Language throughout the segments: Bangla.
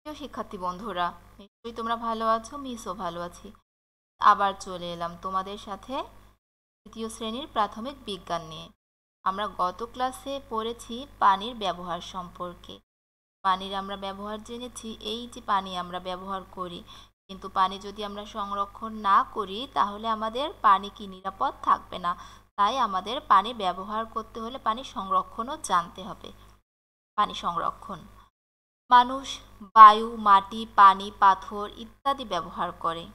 প্রিয় শিক্ষার্থী বন্ধুরা, নিশ্চয়ই তোমরা ভালো আছো। মিসও ভালো আছি। আবার চলে এলাম তোমাদের সাথে তৃতীয় শ্রেণীর প্রাথমিক বিজ্ঞান নিয়ে। আমরা গত ক্লাসে পড়েছি পানির ব্যবহার সম্পর্কে। পানির আমরা ব্যবহার জেনেছি, এই যে পানি আমরা ব্যবহার করি, কিন্তু পানি যদি আমরা সংরক্ষণ না করি তাহলে আমাদের পানি কি নিরাপদ থাকবে না। তাই আমাদের পানি ব্যবহার করতে হলে পানি সংরক্ষণও জানতে হবে। পানি সংরক্ষণ মানুষ বায়ু, মাটি, পানি, পাথর ইত্যাদি ব্যবহার করে।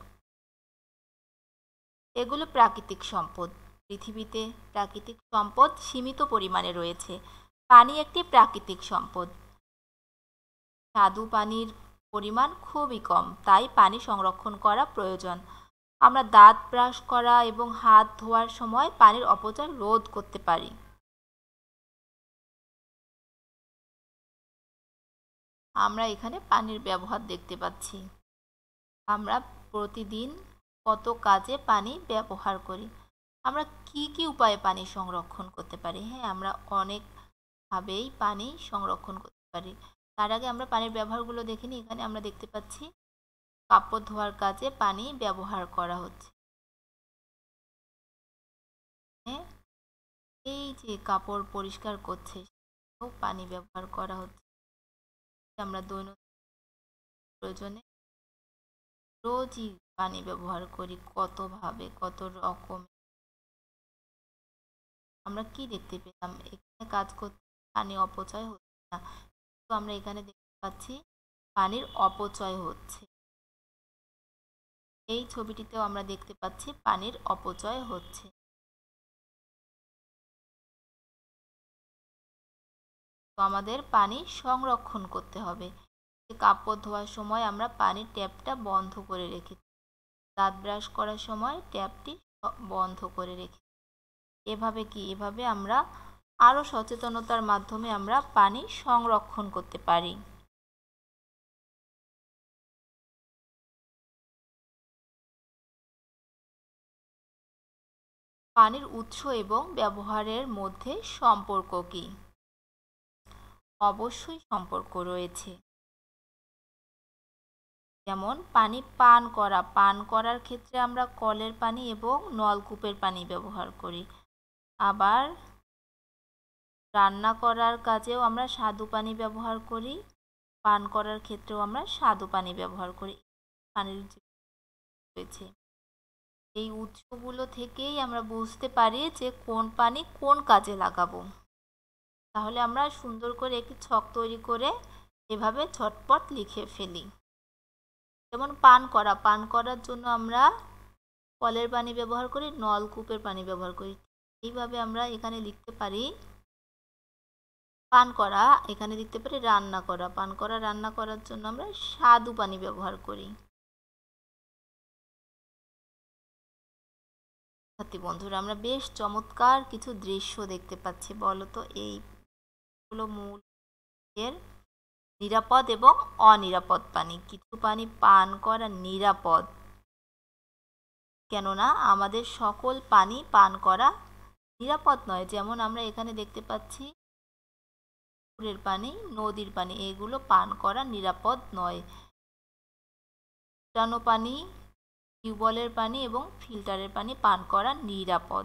এগুলো প্রাকৃতিক সম্পদ। পৃথিবীতে প্রাকৃতিক সম্পদ সীমিত পরিমাণে রয়েছে। পানি একটি প্রাকৃতিক সম্পদ। স্বাদু পানির পরিমাণ খুবই কম, তাই পানি সংরক্ষণ করা প্রয়োজন। আমরা দাঁত ব্রাশ করা এবং হাত ধোয়ার সময় পানির অপচয় রোধ করতে পারি। আমরা এখানে পানির ব্যবহার দেখতে পাচ্ছি। আমরা প্রতিদিন কত কাজে পানি ব্যবহার করি। আমরা কি কি উপায়ে পানি সংরক্ষণ করতে পারি? হ্যাঁ, আমরা অনেকভাবেই পানি সংরক্ষণ করতে পারি। তার আগে আমরা পানির ব্যবহারগুলো দেখে নিই। এখানে আমরা দেখতে পাচ্ছি কাপড় ধোয়ার কাজে পানি ব্যবহার করা হচ্ছে। হ্যাঁ, এই যে কাপড় পরিষ্কার করছে সেটাও পানি ব্যবহার করা হচ্ছে। আমরা দৈনন্দিন প্রয়োজনে রোজই পানি ব্যবহার করি, কতভাবে, কত রকম। আমরা কি দেখতে পেলাম? এখানে কাজ করতে পানি অপচয় হচ্ছে না, তো আমরা এখানে দেখতে পাচ্ছি পানির অপচয় হচ্ছে। এই ছবিটিতেও আমরা দেখতে পাচ্ছি পানির অপচয় হচ্ছে। তো আমাদের পানি সংরক্ষণ করতে হবে। কাপড় ধোয়ার সময় আমরা পানির ট্যাপটা বন্ধ করে রেখেছি। দাঁত ব্রাশ করার সময় ট্যাপটি বন্ধ করে রেখেছি। এভাবে আমরা আরও সচেতনতার মাধ্যমে আমরা পানি সংরক্ষণ করতে পারি। পানির উৎস এবং ব্যবহারের মধ্যে সম্পর্ক কি? অবশ্যই সম্পর্ক রয়েছে। যেমন পানি পান করার ক্ষেত্রে আমরা কলের পানি এবং নলকূপের পানি ব্যবহার করি। আবার রান্না করার কাজেও আমরা স্বাদু পানি ব্যবহার করি। পান করার ক্ষেত্রেও আমরা স্বাদু পানি ব্যবহার করি। পানির যে রয়েছে, এই উৎসগুলো থেকেই আমরা বুঝতে পারি যে কোন পানি কোন কাজে লাগাবো। তাহলে আমরা সুন্দর করে একটি ছক তৈরি করে এভাবে ঝটপট লিখে ফেলি। যেমন পান করার জন্য আমরা কলের পানি ব্যবহার করি, নলকূপের পানি ব্যবহার করি। এইভাবে আমরা এখানে লিখতে পারি পান করা। এখানে লিখতে পারি রান্না করা। রান্না করার জন্য আমরা স্বাদু পানি ব্যবহার করি। বন্ধুরা, আমরা বেশ চমৎকার কিছু দৃশ্য দেখতে পাচ্ছি। বলো তো এইগুলো মূল এর নিরাপদ এবং অনিরাপদ পানি। কিছু পানি পান করা নিরাপদ, কেননা আমাদের সকল পানি পান করা নিরাপদ নয়। যেমন আমরা এখানে দেখতে পাচ্ছি পুকুরের পানি, নদীর পানি, এগুলো পান করা নিরাপদ নয়। ফুটানো পানি, টিউবওয়েলের পানি এবং ফিল্টারের পানি পান করা নিরাপদ।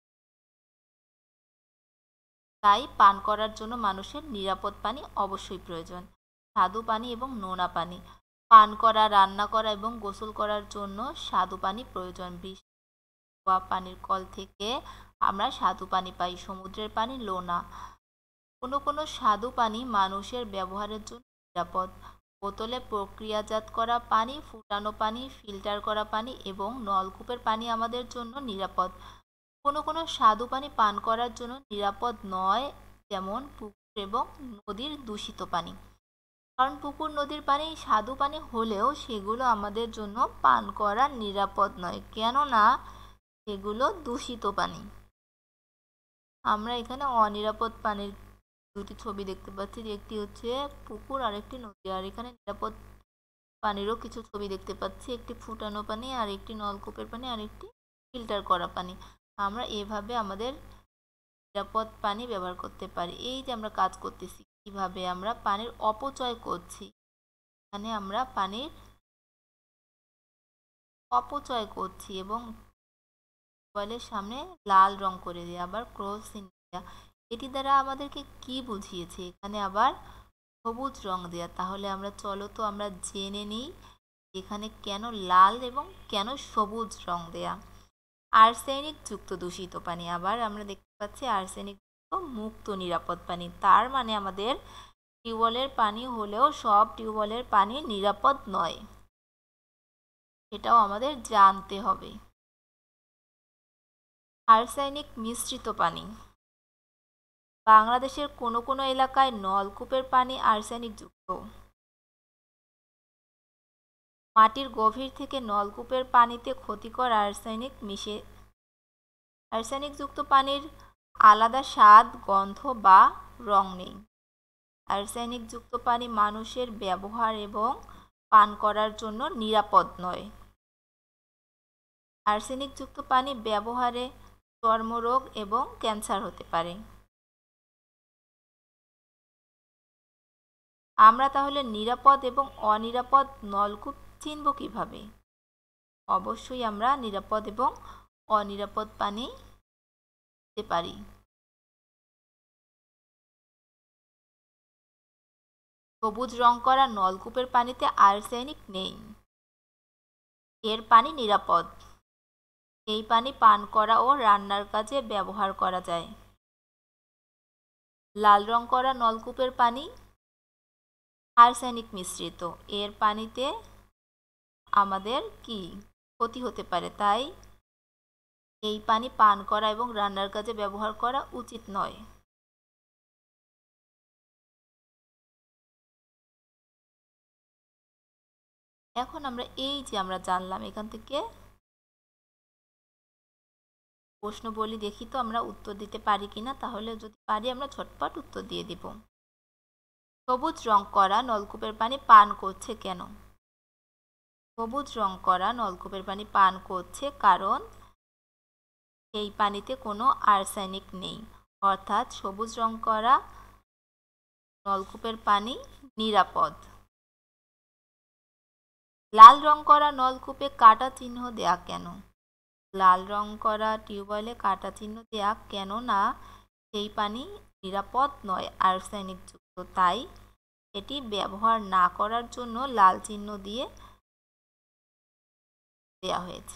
তাই পান করার জন্য মানুষের নিরাপদ পানি অবশ্যই প্রয়োজন। স্বাদু পানি এবং নোনা পানি পান করা, রান্না করা এবং গোসল করার জন্য স্বাদু পানি প্রয়োজন। পানির কল থেকে আমরা স্বাদু পানি পাই। সমুদ্রের পানি লোনা। কোনো স্বাদু পানি মানুষের ব্যবহারের জন্য নিরাপদ। বোতলে প্রক্রিয়াজাত করা পানি, ফুটানো পানি, ফিল্টার করা পানি এবং নলকূপের পানি আমাদের জন্য নিরাপদ। কোনো স্বাদু পানি পান করার জন্য নিরাপদ নয়, যেমন পুকুর এবং নদীর দূষিত পানি। কারণ পুকুর, নদীর পানি স্বাদু পানি হলেও সেগুলো আমাদের জন্য পান করা নিরাপদ নয়, কেননা সেগুলো দূষিত পানি। আমরা এখানে অনিরাপদ পানির দুটি ছবি দেখতে পাচ্ছি। একটি হচ্ছে পুকুর আর একটি নদী। আর এখানে নিরাপদ পানিরও কিছু ছবি দেখতে পাচ্ছি। একটি ফুটানো পানি, আর একটি নলকূপের পানি, আর একটি ফিল্টার করা পানি। আমরা এভাবে আমাদের নিরাপদ পানি ব্যবহার করতে পারি। এই যে আমরা কাজ করতেছি, কিভাবে আমরা পানির অপচয় করছি, এখানে আমরা পানির অপচয় করছি এবং টিউবওয়েলের সামনে লাল রং করে দেওয়া, আবার ক্রস চিহ্ন দেওয়া। এটি দ্বারা আমাদেরকে কি বুঝিয়েছে? এখানে আবার সবুজ রং দেওয়া। তাহলে আমরা চলো তো আমরা জেনে নিই এখানে কেন লাল এবং কেন সবুজ রং দেয়া। আর্সেনিক যুক্ত দূষিত পানি, আবার আমরা দেখতে পাচ্ছি আর্সেনিক মুক্ত নিরাপদ পানি। তার মানে আমাদের টিউবওয়েলের পানি হলেও সব টিউবওয়েলের পানি নিরাপদ নয়, এটাও আমাদের জানতে হবে। আর্সেনিক মিশ্রিত পানি, বাংলাদেশের কোনো কোনো এলাকায় নলকূপের পানি আর্সেনিক যুক্ত। মাটির গভীর থেকে নলকূপের পানিতে ক্ষতিকর আর্সেনিক যুক্ত পানির আলাদা স্বাদ, গন্ধ বা রং নেই। আর্সেনিক যুক্ত পানি মানুষের ব্যবহার এবং পান করার জন্য নিরাপদ নয়। আর্সেনিক যুক্ত পানি ব্যবহারে চর্মরোগ এবং ক্যান্সার হতে পারে। আমরা তাহলে নিরাপদ এবং অনিরাপদ নলকূপ চিনব কিভাবে? অবশ্যই আমরা নিরাপদ এবং অনিরাপদ পানি দিতে পারি। সবুজ রং করা নলকূপের পানিতে আর্সেনিক নেই, এর পানি নিরাপদ। এই পানি পান করা ও রান্নার কাজে ব্যবহার করা যায়। লাল রং করা নলকূপের পানি আর্সেনিক মিশ্রিত, এর পানিতে আমাদের কি ক্ষতি হতে পারে, তাই এই পানি পান করা এবং রান্নার কাজে ব্যবহার করা উচিত নয়। এখন আমরা এই যে আমরা জানলাম, এখান থেকে প্রশ্ন বলি, দেখি তো আমরা উত্তর দিতে পারি কিনা। তাহলে যদি পারি আমরা ঝটপট উত্তর দিয়ে দিব। সবুজ রং করা নলকূপের পানি পান করছে কেন? সবুজ রং করা নলকূপের পানি পান করছে কারণ এই পানিতে কোনো আর্সেনিক নেই, অর্থাৎ সবুজ রং করা নলকূপের পানি নিরাপদ। লাল রং করা নলকূপে কাটা চিহ্ন দেয়া কেন? লাল রং করা টিউবওয়েলে কাটা চিহ্ন দেয়া কেন না সেই পানি নিরাপদ নয়, আর্সেনিক যুক্ত, তাই এটি ব্যবহার না করার জন্য লাল চিহ্ন দিয়ে দেয়া হয়েছে।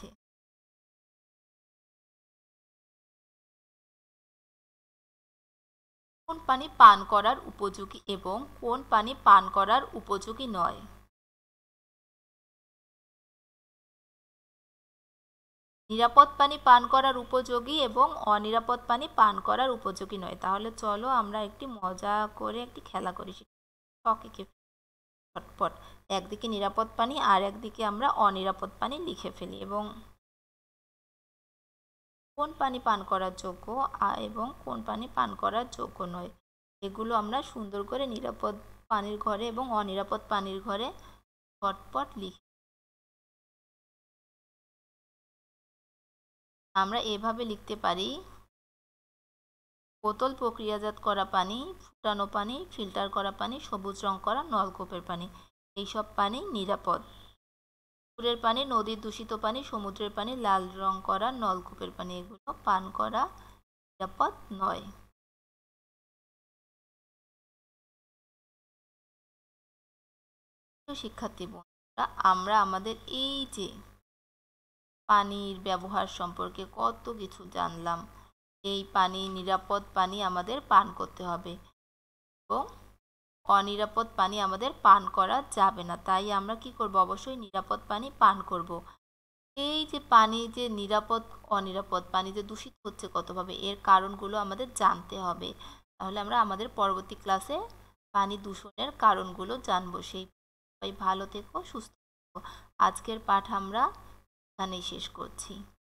কোন পানি পান করার উপযোগী এবং কোন পানি পান করার উপযোগী নয়? নিরাপদ পানি পান করার উপযোগী এবং অনিরাপদ পানি পান করার উপযোগী নয়। তাহলে চলো আমরা একটি মজা করে একটি খেলা করি, ঝটপট একদিকে নিরাপদ পানি আর একদিকে আমরা অনিরাপদ পানি লিখে ফেলি এবং কোন পানি পান করার যোগ্য এবং কোন পানি পান করার যোগ্য নয়, এগুলো আমরা সুন্দর করে নিরাপদ পানির ঘরে এবং অনিরাপদ পানির ঘরে ঝটপট লিখি। আমরা এভাবে লিখতে পারি: বোতল প্রক্রিয়াজাত করা পানি, ফুটানো পানি, ফিল্টার করা পানি, সবুজ রং করা নলকূপের পানি, এইসব পানি নিরাপদ। পুকুরের পানি, নদীর দূষিত পানি, সমুদ্রের পানি, লাল রং করা নলকূপের পানি, এগুলো পান করা নিরাপদ নয়। শিক্ষার্থী বন্ধুরা, আমরা আমাদের এই যে পানির ব্যবহার সম্পর্কে কত কিছু জানলাম। এই পানি নিরাপদ পানি আমাদের পান করতে হবে এবং অনিরাপদ পানি আমাদের পান করা যাবে না, তাই আমরা কি করব? অবশ্যই নিরাপদ পানি পান করব। এই যে পানি যে নিরাপদ অনিরাপদ পানি যে দূষিত হচ্ছে কতভাবে, এর কারণগুলো আমাদের জানতে হবে। তাহলে আমরা আমাদের পরবর্তী ক্লাসে পানি দূষণের কারণগুলো জানবো। সেই ভালো থেকো, সুস্থ থেকো। আজকের পাঠ আমরা এখানেই শেষ করছি।